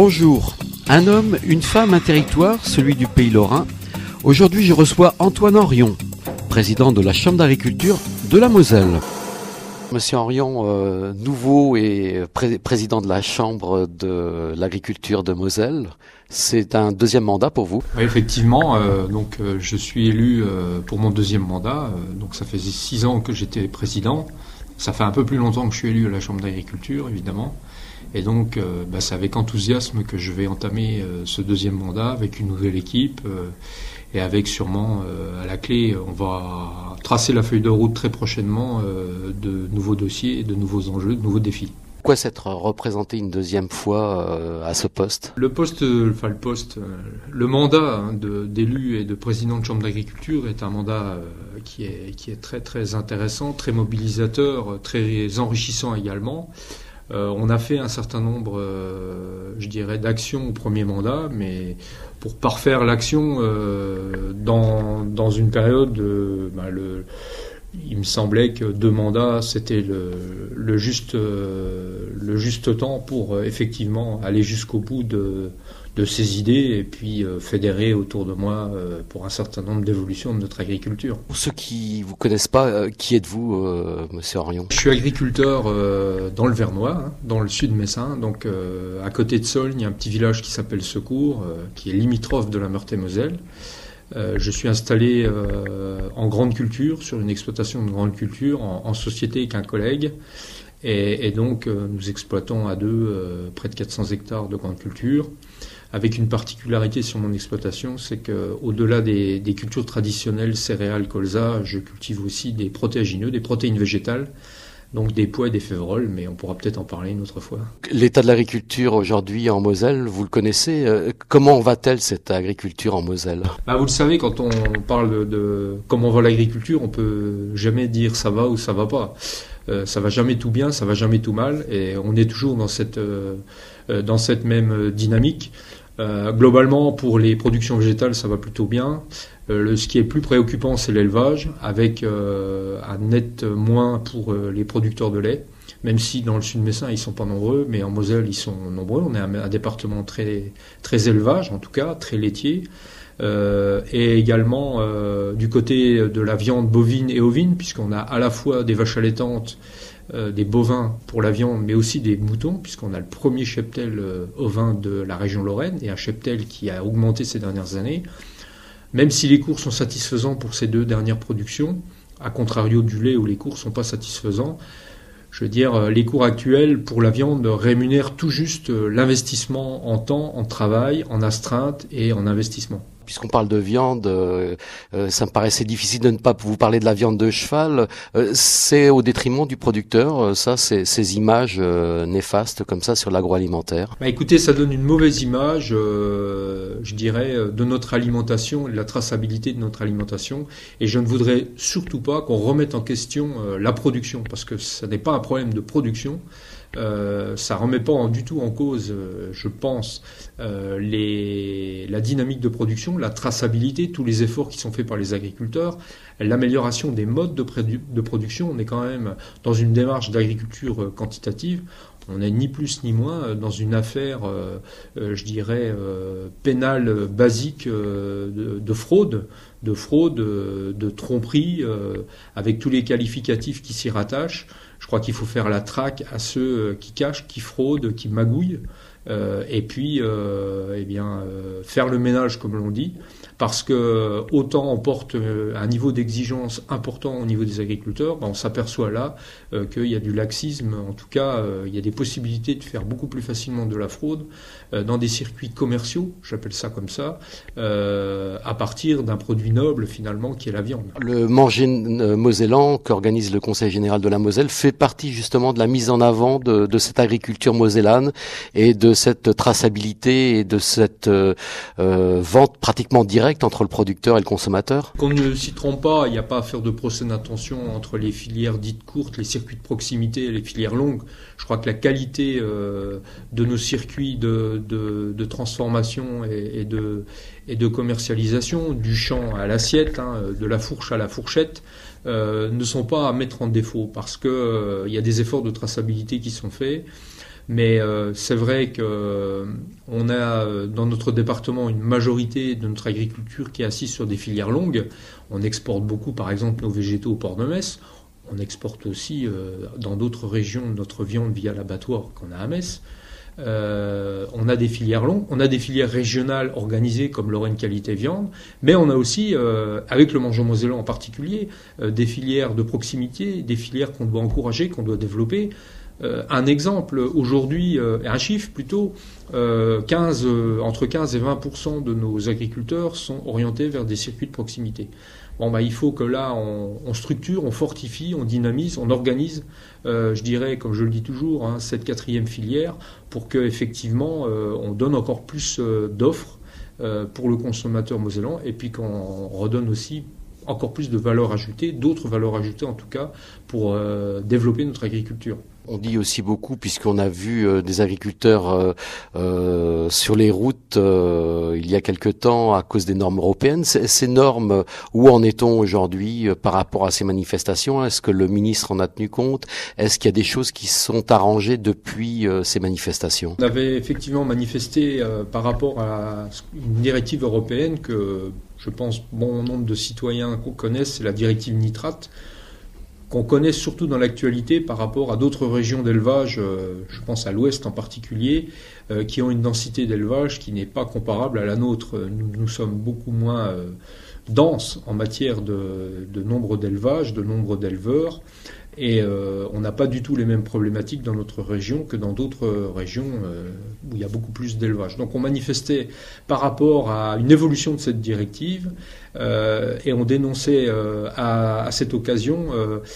Bonjour, un homme, une femme, un territoire, celui du Pays Lorrain. Aujourd'hui, je reçois Antoine Henrion, président de la Chambre d'agriculture de la Moselle. Monsieur Henrion, nouveau et président de la Chambre de l'agriculture de Moselle, c'est un deuxième mandat pour vous? Oui, effectivement, je suis élu pour mon deuxième mandat, donc ça fait 6 ans que j'étais président. Ça fait un peu plus longtemps que je suis élu à la Chambre d'agriculture, évidemment. Et donc, c'est avec enthousiasme que je vais entamer ce deuxième mandat avec une nouvelle équipe et avec sûrement à la clé, on va tracer la feuille de route très prochainement de nouveaux dossiers, de nouveaux enjeux, de nouveaux défis. Pourquoi s'être représenté une deuxième fois à ce poste? Le mandat d'élu et de président de Chambre d'agriculture est un mandat qui est très très intéressant, très mobilisateur, très enrichissant également. On a fait un certain nombre, d'actions au premier mandat, mais pour parfaire l'action dans une période, il me semblait que 2 mandats, c'était le juste temps pour effectivement aller jusqu'au bout de ces idées et puis fédérer autour de moi pour un certain nombre d'évolutions de notre agriculture. Pour ceux qui vous connaissent pas, qui êtes-vous, monsieur Henrion? Je suis agriculteur dans le Vernois, dans le sud messin, donc à côté de Solgne, il y a un petit village qui s'appelle Secours, qui est limitrophe de la Meurthe-et-Moselle. Je suis installé en grande culture, sur une exploitation de grande culture, en société avec un collègue. Et donc, nous exploitons à deux près de 400 hectares de grande culture, avec une particularité sur mon exploitation, c'est qu'au-delà des cultures traditionnelles, céréales, colza, je cultive aussi des protéagineux, des protéines végétales, donc des pois et des féveroles, mais on pourra peut-être en parler une autre fois. L'état de l'agriculture aujourd'hui en Moselle, vous le connaissez. Comment va-t-elle cette agriculture en Moselle? Vous le savez, quand on parle de comment va l'agriculture, on peut jamais dire ça va ou ça va pas. Ça va jamais tout bien, ça va jamais tout mal, et on est toujours dans cette même dynamique. Globalement, pour les productions végétales, ça va plutôt bien. Ce qui est plus préoccupant, c'est l'élevage, avec un net moins pour les producteurs de lait, même si dans le sud messin, ils sont pas nombreux, mais en Moselle, ils sont nombreux. On est un département très, très élevage, en tout cas, très laitier. Et également du côté de la viande bovine et ovine, puisqu'on a à la fois des vaches allaitantes, des bovins pour la viande, mais aussi des moutons, puisqu'on a le premier cheptel ovin de la région Lorraine, et un cheptel qui a augmenté ces dernières années. Même si les cours sont satisfaisants pour ces 2 dernières productions, à contrario du lait où les cours sont pas satisfaisants, je veux dire, les cours actuels pour la viande rémunèrent tout juste l'investissement en temps, en travail, en astreinte et en investissement. Puisqu'on parle de viande, ça me paraissait difficile de ne pas vous parler de la viande de cheval. C'est au détriment du producteur, ces images néfastes comme ça sur l'agroalimentaire. Écoutez, ça donne une mauvaise image, de notre alimentation et de la traçabilité de notre alimentation. Et je ne voudrais surtout pas qu'on remette en question la production, parce que ça n'est pas un problème de production. Ça remet pas du tout en cause, je pense, la dynamique de production, la traçabilité, tous les efforts qui sont faits par les agriculteurs, l'amélioration des modes de production. On est quand même dans une démarche d'agriculture quantitative. On n'est ni plus ni moins dans une affaire, pénale basique de fraude, de tromperie, avec tous les qualificatifs qui s'y rattachent. Je crois qu'il faut faire la traque à ceux qui cachent, qui fraudent, qui magouillent, et puis faire le ménage, comme l'on dit, parce que autant on porte un niveau d'exigence important au niveau des agriculteurs, on s'aperçoit là qu'il y a du laxisme, en tout cas il y a des possibilités de faire beaucoup plus facilement de la fraude dans des circuits commerciaux, j'appelle ça comme ça, à partir d'un produit noble finalement qui est la viande. Le Manger mosellan qu'organise le Conseil général de la Moselle fait partie justement de la mise en avant de cette agriculture mosellane et de cette traçabilité et de cette vente pratiquement directe entre le producteur et le consommateur. Qu'on ne s'y trompe pas, il n'y a pas à faire de procès d'intention entre les filières dites courtes, les circuits de proximité et les filières longues. Je crois que la qualité de nos circuits de transformation et de commercialisation, du champ à l'assiette, de la fourche à la fourchette, ne sont pas à mettre en défaut, parce que il y a des efforts de traçabilité qui sont faits. Mais c'est vrai que on a dans notre département une majorité de notre agriculture qui est assise sur des filières longues. On exporte beaucoup, par exemple, nos végétaux au port de Metz. On exporte aussi dans d'autres régions notre viande via l'abattoir qu'on a à Metz. On a des filières longues, on a des filières régionales organisées comme Lorraine Qualité Viande, mais on a aussi, avec le mangeant mosellan en particulier, des filières de proximité, des filières qu'on doit encourager, qu'on doit développer. Un exemple, aujourd'hui, un chiffre plutôt, entre 15 et 20% de nos agriculteurs sont orientés vers des circuits de proximité. Bon, il faut que là, on structure, on fortifie, on dynamise, on organise, je dirais, comme je le dis toujours, cette quatrième filière pour qu'effectivement, on donne encore plus d'offres pour le consommateur mosellan et puis qu'on redonne aussi encore plus de valeur ajoutée, d'autres valeurs ajoutées en tout cas, pour développer notre agriculture. On dit aussi beaucoup, puisqu'on a vu des agriculteurs sur les routes il y a quelque temps à cause des normes européennes. Ces normes, où en est-on aujourd'hui par rapport à ces manifestations? Est-ce que le ministre en a tenu compte? Est-ce qu'il y a des choses qui sont arrangées depuis ces manifestations? On avait effectivement manifesté par rapport à une directive européenne que je pense bon nombre de citoyens connaissent, c'est la directive nitrate, qu'on connaît surtout dans l'actualité par rapport à d'autres régions d'élevage, je pense à l'Ouest en particulier, qui ont une densité d'élevage qui n'est pas comparable à la nôtre. Nous sommes beaucoup moins denses en matière de nombre d'élevages, de nombre d'éleveurs, et on n'a pas du tout les mêmes problématiques dans notre région que dans d'autres régions où il y a beaucoup plus d'élevage. Donc on manifestait par rapport à une évolution de cette directive et on dénonçait à cette occasion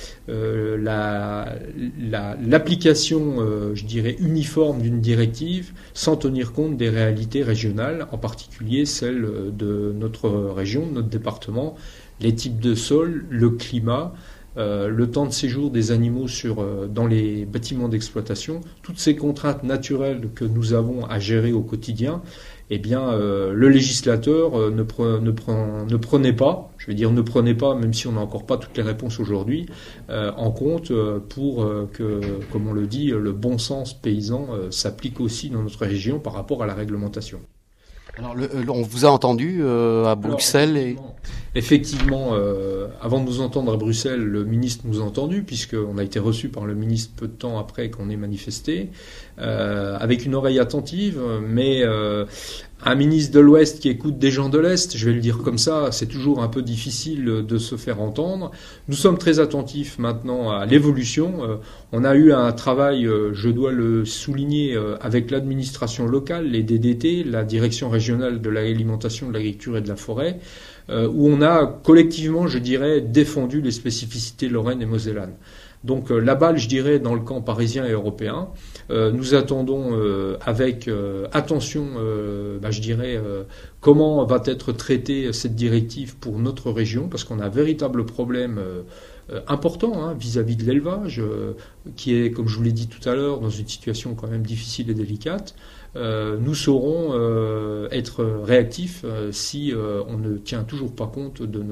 l'application, je dirais, uniforme d'une directive sans tenir compte des réalités régionales, en particulier celles de notre région, de notre département, les types de sols, le climat, le temps de séjour des animaux dans les bâtiments d'exploitation, toutes ces contraintes naturelles que nous avons à gérer au quotidien, eh bien, le législateur ne prenait pas, je vais dire ne prenait pas, même si on n'a encore pas toutes les réponses aujourd'hui, en compte pour que, comme on le dit, le bon sens paysan s'applique aussi dans notre région par rapport à la réglementation. Alors, on vous a entendu à Bruxelles. Effectivement, avant de nous entendre à Bruxelles, le ministre nous a entendus, puisqu'on a été reçu par le ministre peu de temps après qu'on ait manifesté, avec une oreille attentive, mais un ministre de l'Ouest qui écoute des gens de l'Est, je vais le dire comme ça, c'est toujours un peu difficile de se faire entendre. Nous sommes très attentifs maintenant à l'évolution. On a eu un travail, je dois le souligner, avec l'administration locale, les DDT, la Direction régionale de l'alimentation, de l'agriculture et de la forêt, où on a collectivement, je dirais, défendu les spécificités lorraines et mosellanes. Donc la balle, je dirais, dans le camp parisien et européen. Nous attendons avec attention, je dirais, comment va être traitée cette directive pour notre région, parce qu'on a un véritable problème important vis-à-vis de l'élevage, qui est, comme je vous l'ai dit tout à l'heure, dans une situation quand même difficile et délicate. Nous saurons être réactifs si on ne tient toujours pas compte de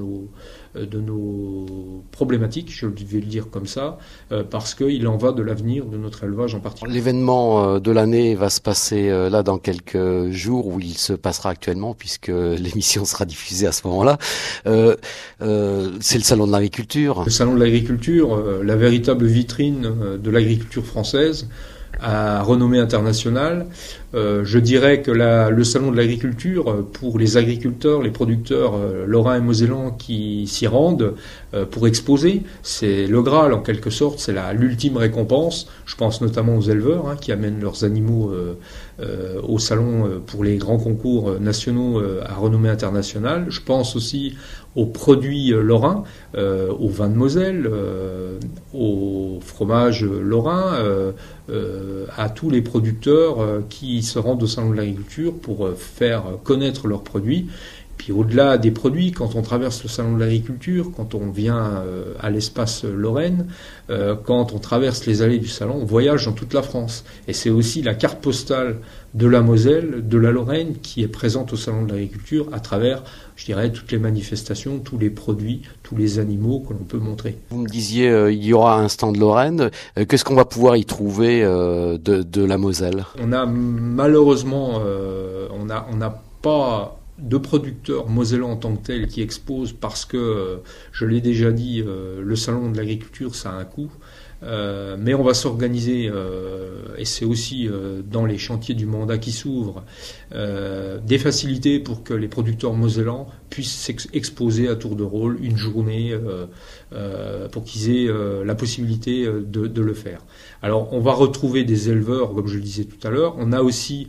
nos problématiques, je vais le dire comme ça, parce qu'il en va de l'avenir de notre élevage en particulier. L'événement de l'année va se passer là dans quelques jours, où il se passera actuellement, puisque l'émission sera diffusée à ce moment-là. C'est le Salon de l'agriculture. Le Salon de l'agriculture, la véritable vitrine de l'agriculture française, à renommée internationale. Je dirais que le salon de l'agriculture, pour les agriculteurs, les producteurs lorrains et mosellans qui s'y rendent pour exposer, c'est le Graal en quelque sorte, c'est l'ultime récompense. Je pense notamment aux éleveurs qui amènent leurs animaux au salon pour les grands concours nationaux à renommée internationale. Je pense aussi aux produits lorrains, aux vins de Moselle, aux fromages lorrains, à tous les producteurs qui se rendent au salon de l'agriculture pour faire connaître leurs produits. Puis au-delà des produits, quand on traverse le salon de l'agriculture, quand on vient à l'espace Lorraine, quand on traverse les allées du salon, on voyage dans toute la France. Et c'est aussi la carte postale de la Moselle, de la Lorraine, qui est présente au salon de l'agriculture à travers, je dirais, toutes les manifestations, tous les produits, tous les animaux que l'on peut montrer. Vous me disiez, il y aura un stand Lorraine. Qu'est-ce qu'on va pouvoir y trouver de la Moselle? On a malheureusement, on n'a pas de producteurs mosellans en tant que tels qui exposent parce que, je l'ai déjà dit, le salon de l'agriculture, ça a un coût. Mais on va s'organiser, et c'est aussi dans les chantiers du mandat qui s'ouvrent, des facilités pour que les producteurs mosellans puissent s'exposer à tour de rôle une journée pour qu'ils aient la possibilité de le faire. Alors on va retrouver des éleveurs, comme je le disais tout à l'heure. On a aussi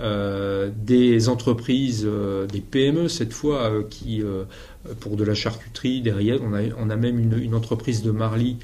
des entreprises, des PME cette fois, qui pour de la charcuterie, des rillettes. On a même une entreprise de Marly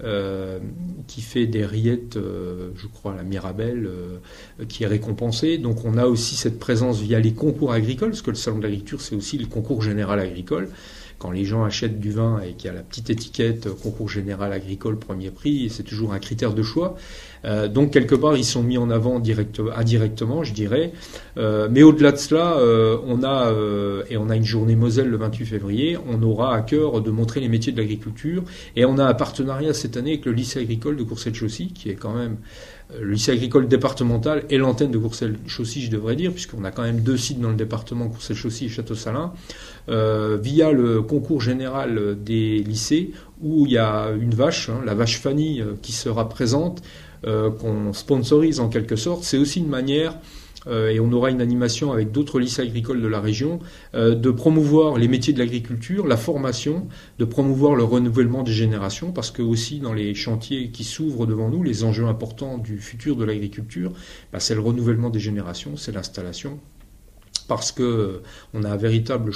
qui fait des rillettes, je crois à la Mirabelle, qui est récompensée. Donc on a aussi cette présence via les concours agricoles, parce que le salon de l'agriculture, c'est aussi le concours général agricole. Quand les gens achètent du vin et qu'il y a la petite étiquette concours général agricole premier prix, c'est toujours un critère de choix. Donc quelque part, ils sont mis en avant indirectement, je dirais. Mais au-delà de cela, on a une journée Moselle le 28 février. On aura à cœur de montrer les métiers de l'agriculture. Et on a un partenariat cette année avec le lycée agricole de Courcelles-Chaussy, qui est quand même le lycée agricole départemental et l'antenne de Courcelles-Chaussy, je devrais dire, puisqu'on a quand même 2 sites dans le département, Courcelles-Chaussy et Château-Salins, via le concours général des lycées, où il y a une vache, la vache Fanny, qui sera présente, qu'on sponsorise en quelque sorte. C'est aussi une manière, et on aura une animation avec d'autres lycées agricoles de la région, de promouvoir les métiers de l'agriculture, la formation, de promouvoir le renouvellement des générations, parce que aussi dans les chantiers qui s'ouvrent devant nous, les enjeux importants du futur de l'agriculture, c'est le renouvellement des générations, c'est l'installation. Parce que on a un véritable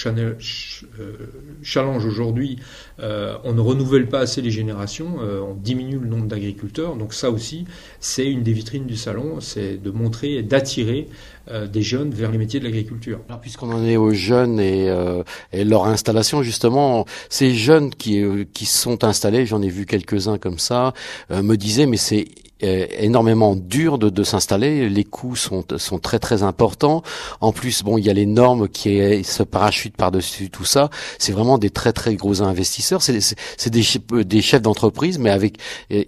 challenge aujourd'hui. On ne renouvelle pas assez les générations, on diminue le nombre d'agriculteurs. Donc ça aussi, c'est une des vitrines du salon, c'est de montrer et d'attirer des jeunes vers les métiers de l'agriculture. Alors puisqu'on en est aux jeunes et leur installation, justement, ces jeunes qui sont installés, j'en ai vu quelques-uns comme ça, me disaient mais c'est énormément dur de s'installer, les coûts sont très très importants. En plus, bon, il y a les normes qui se parachutent par-dessus tout ça. C'est vraiment des très très gros investisseurs. C'est des chefs d'entreprise, mais avec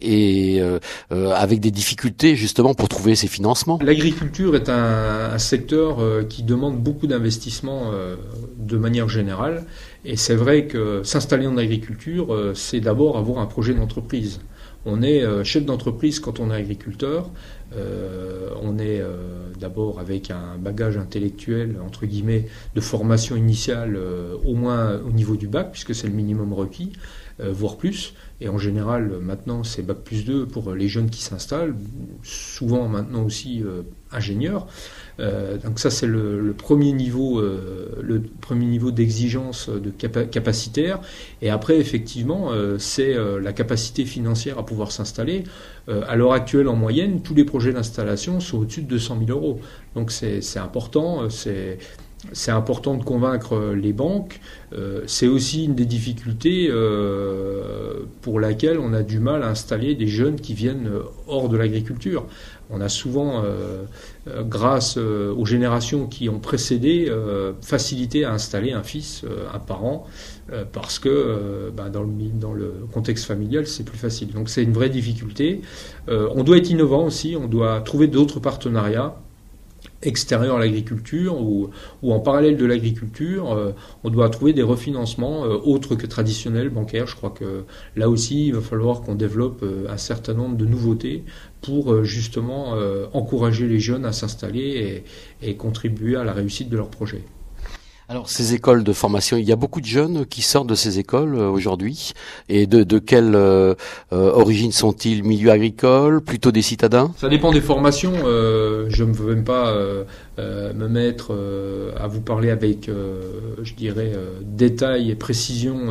des difficultés justement pour trouver ces financements. L'agriculture est un secteur qui demande beaucoup d'investissements de manière générale. Et c'est vrai que s'installer en agriculture, c'est d'abord avoir un projet d'entreprise. On est chef d'entreprise quand on est agriculteur. On est d'abord avec un bagage intellectuel, entre guillemets, de formation initiale, au moins au niveau du bac, puisque c'est le minimum requis, voire plus. Et en général, maintenant, c'est bac plus 2 pour les jeunes qui s'installent, souvent maintenant aussi ingénieurs. Donc ça, c'est le premier niveau d'exigence de capacitaire. Et après, effectivement, c'est la capacité financière à pouvoir s'installer. À l'heure actuelle, en moyenne, tous les projets d'installation sont au-dessus de 200 000 euros. Donc c'est important, c'est important de convaincre les banques. C'est aussi une des difficultés pour laquelle on a du mal à installer des jeunes qui viennent hors de l'agriculture. On a souvent, grâce aux générations qui ont précédé, facilité à installer un fils, un parent, parce que dans le contexte familial, c'est plus facile. Donc c'est une vraie difficulté. On doit être innovant aussi, on doit trouver d'autres partenariats extérieurs à l'agriculture ou en parallèle de l'agriculture, on doit trouver des refinancements autres que traditionnels, bancaires. Je crois que là aussi, il va falloir qu'on développe un certain nombre de nouveautés pour justement encourager les jeunes à s'installer et contribuer à la réussite de leurs projets. Alors ces écoles de formation, il y a beaucoup de jeunes qui sortent de ces écoles aujourd'hui. Et de quelle origine sont-ils? Milieu agricole, plutôt des citadins? Ça dépend des formations. Je ne veux même pas me mettre à vous parler avec, je dirais, détail et précision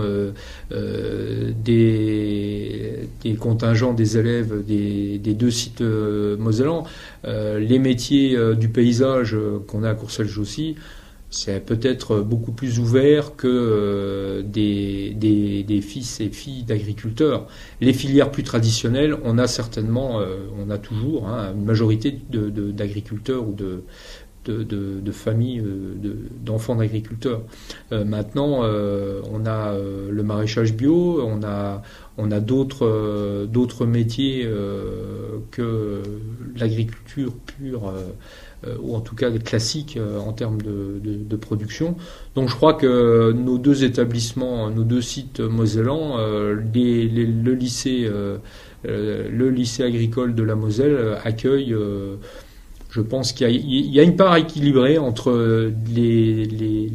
des contingents des élèves des 2 sites mosellans. Les métiers du paysage qu'on a à Courcelles-Chaussy, c'est peut-être beaucoup plus ouvert que des fils et filles d'agriculteurs. Les filières plus traditionnelles, on a certainement, on a toujours une majorité d'agriculteurs ou de familles d'enfants d'agriculteurs. Maintenant, on a le maraîchage bio, on a d'autres métiers que l'agriculture pure, ou en tout cas classique en termes de production. Donc je crois que nos deux établissements, nos deux sites mosellans, le lycée agricole de la Moselle accueille, je pense qu'il y a une part équilibrée entre les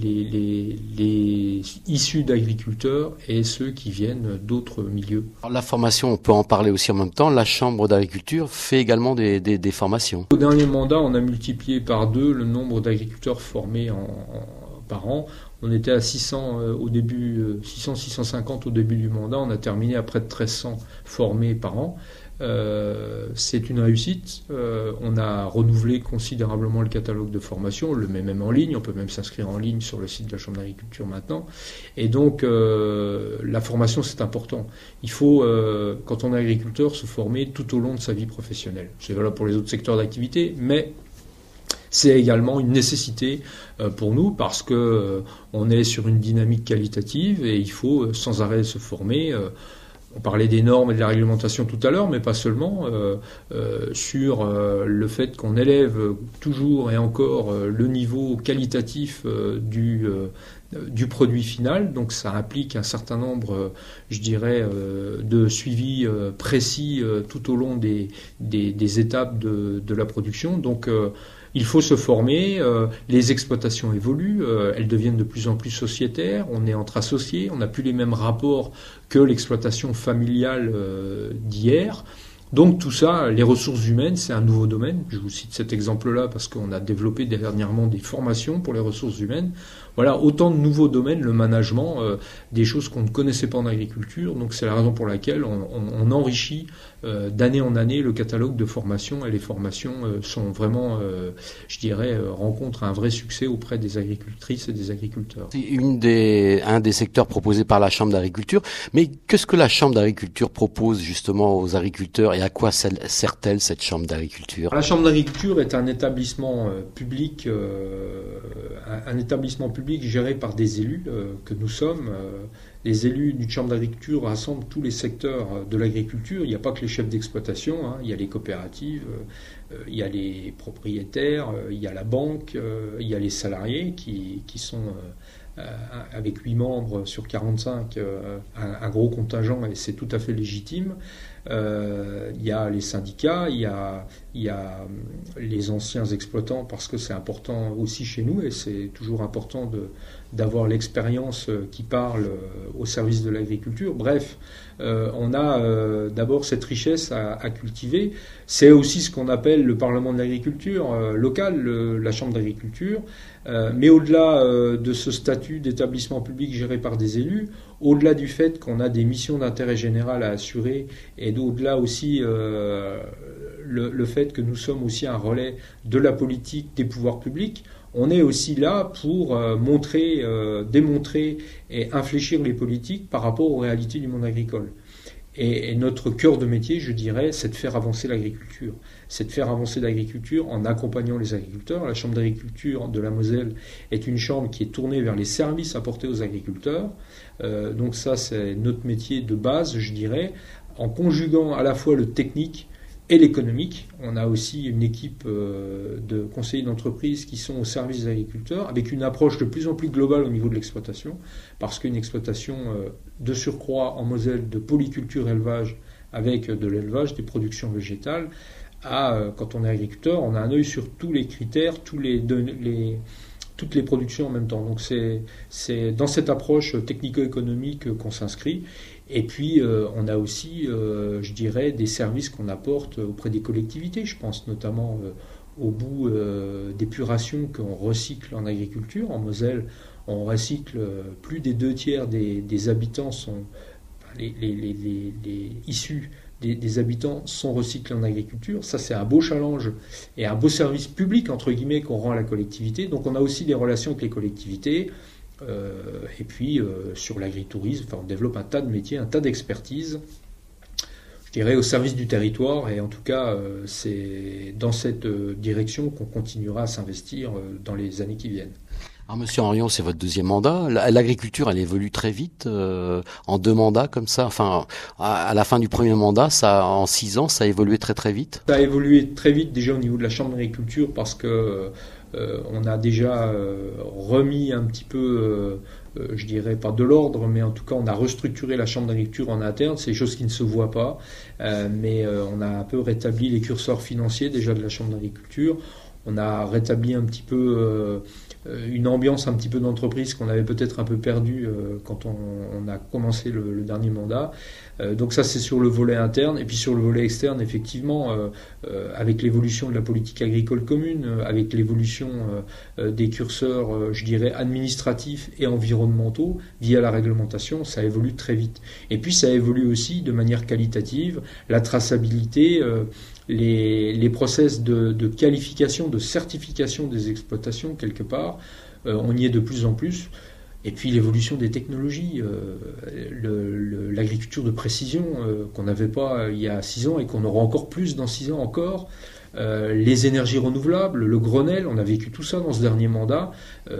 issus d'agriculteurs et ceux qui viennent d'autres milieux. Alors, la formation, on peut en parler aussi en même temps. La Chambre d'agriculture fait également des formations. Au dernier mandat, on a multiplié par 2 le nombre d'agriculteurs formés par an. On était à 600 au début, 600-650 au début du mandat. On a terminé à près de 1300 formés par an. C'est une réussite. On a renouvelé considérablement le catalogue de formation, on le met même en ligne, on peut même s'inscrire en ligne sur le site de la Chambre d'agriculture maintenant. Et donc la formation, c'est important. Il faut, quand on est agriculteur, se former tout au long de sa vie professionnelle. C'est valable pour les autres secteurs d'activité, mais c'est également une nécessité pour nous parce que on est sur une dynamique qualitative et il faut sans arrêt se former. On parlait des normes et de la réglementation tout à l'heure, mais pas seulement, sur le fait qu'on élève toujours et encore le niveau qualitatif du produit final. Donc ça implique un certain nombre, je dirais, de suivis précis tout au long des étapes de la production. Donc il faut se former, les exploitations évoluent, elles deviennent de plus en plus sociétaires, on est entre associés, on n'a plus les mêmes rapports que l'exploitation familiale d'hier. Donc tout ça, les ressources humaines, c'est un nouveau domaine. Je vous cite cet exemple-là parce qu'on a développé dernièrement des formations pour les ressources humaines. Voilà, autant de nouveaux domaines, le management, des choses qu'on ne connaissait pas en agriculture. Donc c'est la raison pour laquelle on enrichit d'année en année le catalogue de formations et les formations sont vraiment, je dirais, rencontrent un vrai succès auprès des agricultrices et des agriculteurs. C'est un des secteurs proposés par la Chambre d'agriculture. Mais qu'est-ce que la Chambre d'agriculture propose justement aux agriculteurs et à quoi sert-elle cette Chambre d'agriculture ? La Chambre d'agriculture est un établissement public, géré par des élus que nous sommes. Les élus d'une Chambre d'agriculture rassemblent tous les secteurs de l'agriculture. Il n'y a pas que les chefs d'exploitation, il y a les coopératives, il y a les propriétaires, il y a la banque, il y a les salariés qui sont avec 8 membres sur 45, un gros contingent et c'est tout à fait légitime. Il y a les syndicats, il y a les anciens exploitants parce que c'est important aussi chez nous et c'est toujours important d'avoir l'expérience qui parle au service de l'agriculture. Bref, on a d'abord cette richesse à cultiver. C'est aussi ce qu'on appelle le Parlement de l'agriculture local, la Chambre d'agriculture. Mais au-delà de ce statut d'établissement public géré par des élus, au-delà du fait qu'on a des missions d'intérêt général à assurer et au-delà aussi le fait que nous sommes aussi un relais de la politique des pouvoirs publics, on est aussi là pour montrer, démontrer et infléchir les politiques par rapport aux réalités du monde agricole. Et notre cœur de métier, je dirais, c'est de faire avancer l'agriculture. C'est de faire avancer l'agriculture en accompagnant les agriculteurs. La Chambre d'agriculture de la Moselle est une chambre qui est tournée vers les services apportés aux agriculteurs. Donc ça, c'est notre métier de base, je dirais, en conjuguant à la fois le technique et l'économique. On a aussi une équipe de conseillers d'entreprise qui sont au service des agriculteurs, avec une approche de plus en plus globale au niveau de l'exploitation, parce qu'une exploitation de surcroît en Moselle de polyculture élevage, avec de l'élevage, des productions végétales, quand on est agriculteur, on a un œil sur tous les critères, toutes les productions en même temps. Donc c'est dans cette approche technico-économique qu'on s'inscrit. Et puis on a aussi, je dirais, des services qu'on apporte auprès des collectivités. Je pense notamment au bout d'épuration qu'on recycle en agriculture. En Moselle, on recycle plus des 2 tiers des habitants sont les issus des habitants sont recyclés en agriculture. Ça, c'est un beau challenge et un beau service public, entre guillemets, qu'on rend à la collectivité. Donc on a aussi des relations avec les collectivités. Et puis sur l'agritourisme, on développe un tas de métiers, un tas d'expertises, je dirais, au service du territoire. Et en tout cas, c'est dans cette direction qu'on continuera à s'investir dans les années qui viennent. Alors, Monsieur Henrion, c'est votre deuxième mandat. L'agriculture, elle évolue très vite, en 2 mandats comme ça. Enfin, à la fin du premier mandat, en 6 ans, ça a évolué très très vite. Ça a évolué très vite déjà au niveau de la Chambre d'agriculture parce que on a déjà remis un petit peu, je dirais pas de l'ordre, mais en tout cas on a restructuré la Chambre d'agriculture en interne. C'est des choses qui ne se voient pas, mais on a un peu rétabli les curseurs financiers déjà de la Chambre d'agriculture. On a rétabli un petit peu une ambiance un petit peu d'entreprise qu'on avait peut-être un peu perdue quand on a commencé le dernier mandat. Donc ça, c'est sur le volet interne. Et puis sur le volet externe, effectivement, avec l'évolution de la politique agricole commune, avec l'évolution des curseurs, je dirais, administratifs et environnementaux via la réglementation, ça évolue très vite. Et puis ça évolue aussi de manière qualitative, la traçabilité, les process de qualification, de certification des exploitations, quelque part, on y est de plus en plus. Et puis l'évolution des technologies, l'agriculture de précision qu'on n'avait pas il y a 6 ans et qu'on aura encore plus dans 6 ans encore, les énergies renouvelables, le Grenelle, on a vécu tout ça dans ce dernier mandat,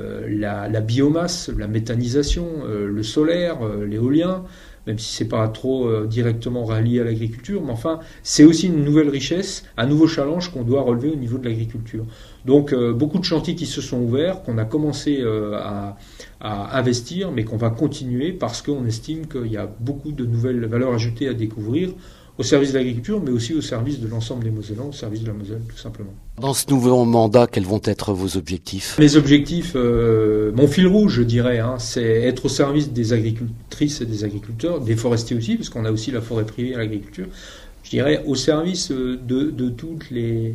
la biomasse, la méthanisation, le solaire, l'éolien, même si c'est pas trop directement relié à l'agriculture, mais enfin, c'est aussi une nouvelle richesse, un nouveau challenge qu'on doit relever au niveau de l'agriculture. Donc, beaucoup de chantiers qui se sont ouverts, qu'on a commencé à investir, mais qu'on va continuer parce qu'on estime qu'il y a beaucoup de nouvelles valeurs ajoutées à découvrir au service de l'agriculture, mais aussi au service de l'ensemble des Mosellans, au service de la Moselle, tout simplement. Dans ce nouveau mandat, quels vont être vos objectifs ? Les objectifs, mon fil rouge, je dirais, c'est être au service des agricultrices et des agriculteurs, des forestiers aussi, parce qu'on a aussi la forêt privée à l'agriculture. Je dirais au service de toutes les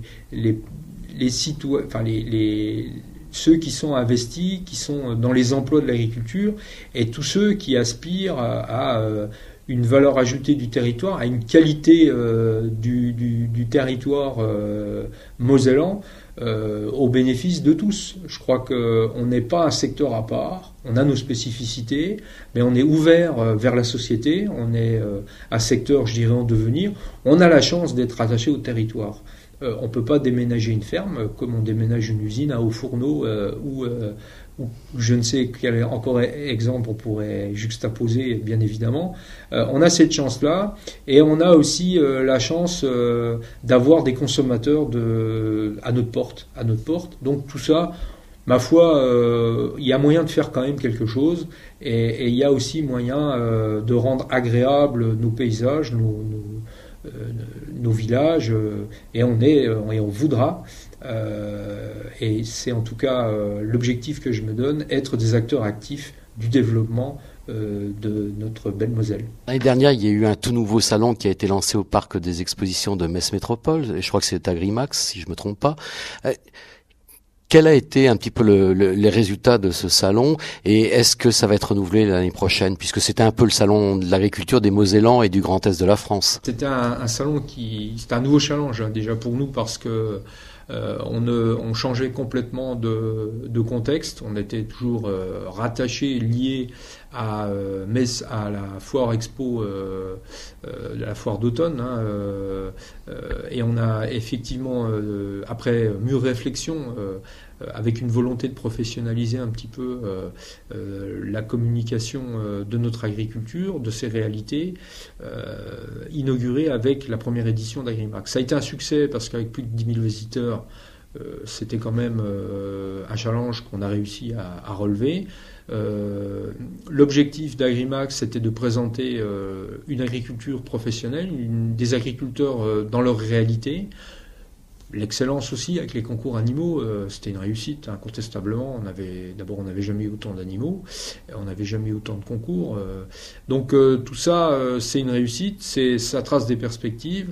citoyens, enfin ceux qui sont investis, qui sont dans les emplois de l'agriculture, et tous ceux qui aspirent à une valeur ajoutée du territoire, à une qualité du territoire mosellan au bénéfice de tous. Je crois qu'on n'est pas un secteur à part, on a nos spécificités, mais on est ouvert vers la société, on est un secteur, je dirais, en devenir. On a la chance d'être attaché au territoire. On ne peut pas déménager une ferme comme on déménage une usine à Haut-Fourneau ou je ne sais quel encore exemple on pourrait juxtaposer, bien évidemment. On a cette chance-là et on a aussi la chance d'avoir des consommateurs à notre porte. Donc tout ça, ma foi, il y a moyen de faire quand même quelque chose et il y a aussi moyen de rendre agréables nos paysages, nos villages, et on voudra, et c'est en tout cas l'objectif que je me donne, être des acteurs actifs du développement de notre belle Moselle. L'année dernière, il y a eu un tout nouveau salon qui a été lancé au parc des expositions de Metz Métropole, et je crois que c'est Agrimax, si je me trompe pas. Quel a été un petit peu les résultats de ce salon et est-ce que ça va être renouvelé l'année prochaine puisque c'était un peu le salon de l'agriculture des Mosellans et du Grand Est de la France? C'était un salon c'était un nouveau challenge déjà pour nous parce que on changeait complètement de contexte. On était toujours rattaché, lié à Metz, à la foire expo, la foire d'automne, et on a effectivement, après mûre réflexion, avec une volonté de professionnaliser un petit peu la communication de notre agriculture, de ses réalités, inaugurée avec la première édition d'Agrimax. Ça a été un succès parce qu'avec plus de 10 000 visiteurs, c'était quand même un challenge qu'on a réussi à relever. L'objectif d'Agrimax, c'était de présenter une agriculture professionnelle, des agriculteurs dans leur réalité. L'excellence aussi avec les concours animaux, c'était une réussite incontestablement. On n'avait jamais eu autant d'animaux, on n'avait jamais eu autant de concours. Donc tout ça, c'est une réussite, ça trace des perspectives.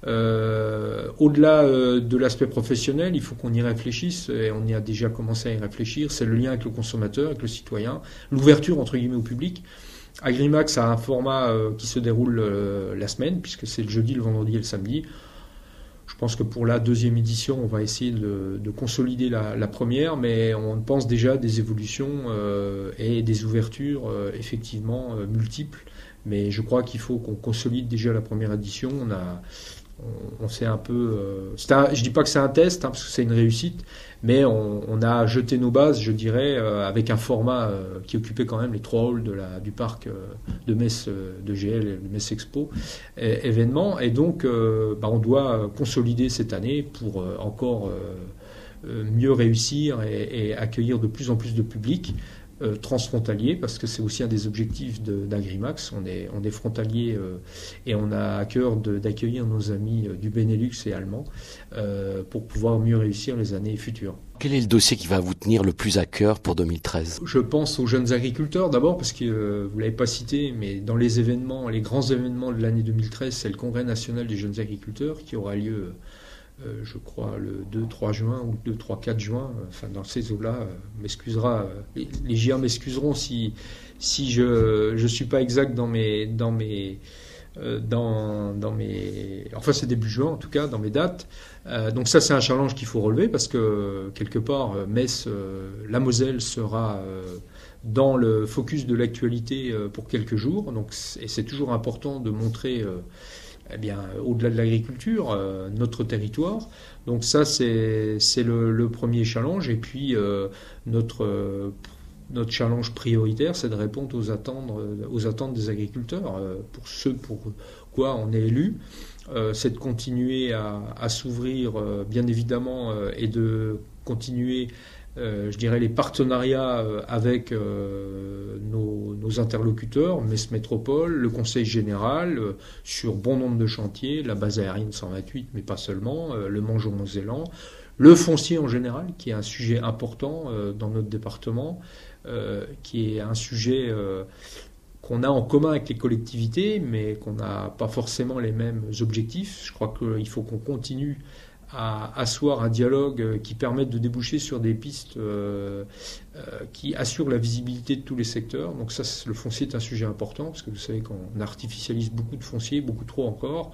Au-delà de l'aspect professionnel, il faut qu'on y réfléchisse et on y a déjà commencé à y réfléchir. C'est le lien avec le consommateur, avec le citoyen, l'ouverture entre guillemets au public. Agrimax a un format qui se déroule la semaine, puisque c'est le jeudi, le vendredi et le samedi. Je pense que pour la deuxième édition, on va essayer de consolider la première, mais on pense déjà à des évolutions et des ouvertures effectivement multiples. Mais je crois qu'il faut qu'on consolide déjà la première édition. On s'est un peu... je dis pas que c'est un test, parce que c'est une réussite, mais on a jeté nos bases, je dirais, avec un format qui occupait quand même les 3 halls du parc de Metz de GL, le Metz Expo événement. Et donc, on doit consolider cette année pour encore mieux réussir et accueillir de plus en plus de public. Transfrontalier, parce que c'est aussi un des objectifs d'Agrimax. On est frontalier et on a à cœur d'accueillir nos amis du Benelux et allemands pour pouvoir mieux réussir les années futures. Quel est le dossier qui va vous tenir le plus à cœur pour 2013 ? Je pense aux jeunes agriculteurs d'abord, parce que vous ne l'avez pas cité, mais dans les grands événements de l'année 2013, c'est le Congrès national des jeunes agriculteurs qui aura lieu je crois le 2-3 juin ou le 2-3-4 juin, enfin dans ces eaux-là, les JA m'excuseront si je suis pas exact dans mes enfin c'est début juin en tout cas dans mes dates. Donc ça c'est un challenge qu'il faut relever, parce que quelque part Metz, la Moselle sera dans le focus de l'actualité pour quelques jours. Donc et c'est toujours important de montrer au-delà de l'agriculture, notre territoire. Donc ça, c'est le premier challenge. Et puis, notre challenge prioritaire, c'est de répondre aux attentes des agriculteurs, pour ceux pour quoi on est élu. C'est de continuer à s'ouvrir, bien évidemment, et de continuer je dirais les partenariats avec nos interlocuteurs, Metz Métropole, le Conseil général, sur bon nombre de chantiers, la base aérienne 128, mais pas seulement, le Mangeot-Mosellan, le foncier en général, qui est un sujet important dans notre département, qui est un sujet qu'on a en commun avec les collectivités, mais qu'on n'a pas forcément les mêmes objectifs. Je crois qu'il faut qu'on continue à asseoir un dialogue qui permette de déboucher sur des pistes qui assurent la visibilité de tous les secteurs. Donc ça, le foncier est un sujet important, parce que vous savez qu'on artificialise beaucoup de foncier, beaucoup trop encore.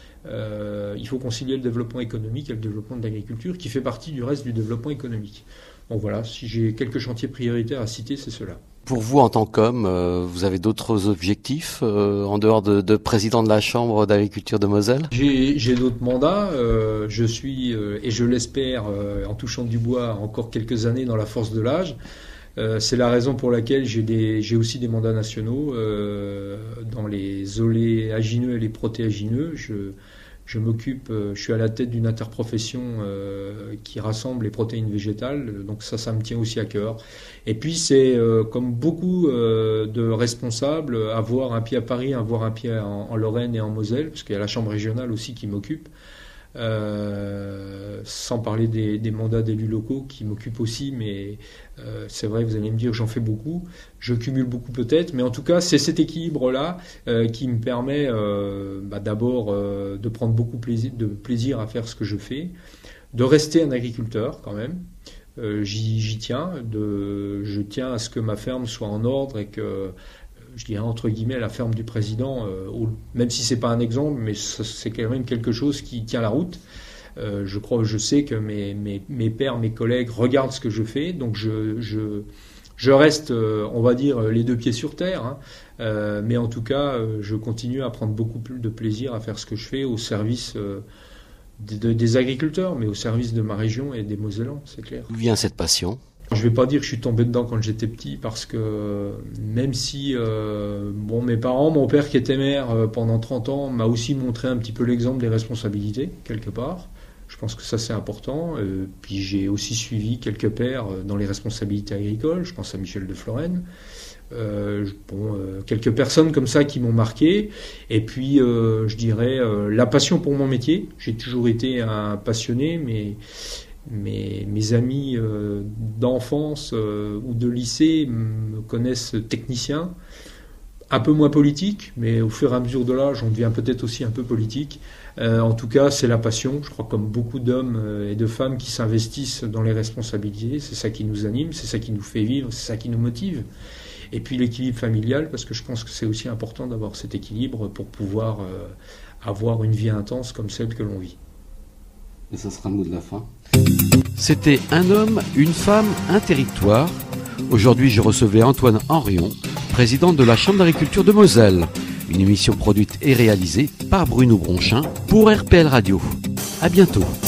Il faut concilier le développement économique et le développement de l'agriculture, qui fait partie du reste du développement économique. Donc voilà, si j'ai quelques chantiers prioritaires à citer, c'est cela. Pour vous, en tant qu'homme, vous avez d'autres objectifs en dehors de président de la Chambre d'agriculture de Moselle ? J'ai d'autres mandats. Je suis, et je l'espère, en touchant du bois, encore quelques années dans la force de l'âge. C'est la raison pour laquelle j'ai aussi des mandats nationaux dans les oléagineux et les protéagineux. Je suis à la tête d'une interprofession qui rassemble les protéines végétales, donc ça me tient aussi à cœur. Et puis c'est comme beaucoup de responsables, avoir un pied à Paris, avoir un pied en Lorraine et en Moselle, parce qu'il y a la Chambre régionale aussi qui m'occupe. Sans parler des mandats d'élus locaux qui m'occupent aussi, mais c'est vrai, vous allez me dire j'en fais beaucoup, je cumule beaucoup peut-être, mais en tout cas c'est cet équilibre-là qui me permet d'abord de prendre beaucoup de plaisir à faire ce que je fais, de rester un agriculteur quand même, j'y tiens, je tiens à ce que ma ferme soit en ordre et que je dirais entre guillemets la ferme du président, même si c'est pas un exemple, mais c'est quand même quelque chose qui tient la route. Je sais que mes pairs, mes collègues regardent ce que je fais, donc je reste, on va dire, les deux pieds sur terre, hein, mais en tout cas, je continue à prendre beaucoup plus de plaisir à faire ce que je fais au service des agriculteurs, mais au service de ma région et des Mosellans, c'est clair. D'où vient cette passion ? Je vais pas dire que je suis tombé dedans quand j'étais petit, parce que même si mes parents, mon père qui était maire pendant 30 ans m'a aussi montré un petit peu l'exemple des responsabilités quelque part. Je pense que ça c'est important. Puis j'ai aussi suivi quelques pairs dans les responsabilités agricoles. Je pense à Michel de Florenne. Quelques personnes comme ça qui m'ont marqué. Et puis je dirais la passion pour mon métier. J'ai toujours été un passionné, mais mes amis d'enfance ou de lycée me connaissent technicien, un peu moins politique, mais au fur et à mesure de l'âge, on devient peut-être aussi un peu politique. En tout cas, c'est la passion. Je crois comme beaucoup d'hommes et de femmes qui s'investissent dans les responsabilités, c'est ça qui nous anime, c'est ça qui nous fait vivre, c'est ça qui nous motive. Et puis l'équilibre familial, parce que je pense que c'est aussi important d'avoir cet équilibre pour pouvoir avoir une vie intense comme celle que l'on vit. Et ça sera le mot de la fin. C'était Un homme, une femme, un territoire. Aujourd'hui, je recevais Antoine Henrion, président de la Chambre d'agriculture de Moselle. Une émission produite et réalisée par Bruno Bronchin pour RPL Radio. À bientôt.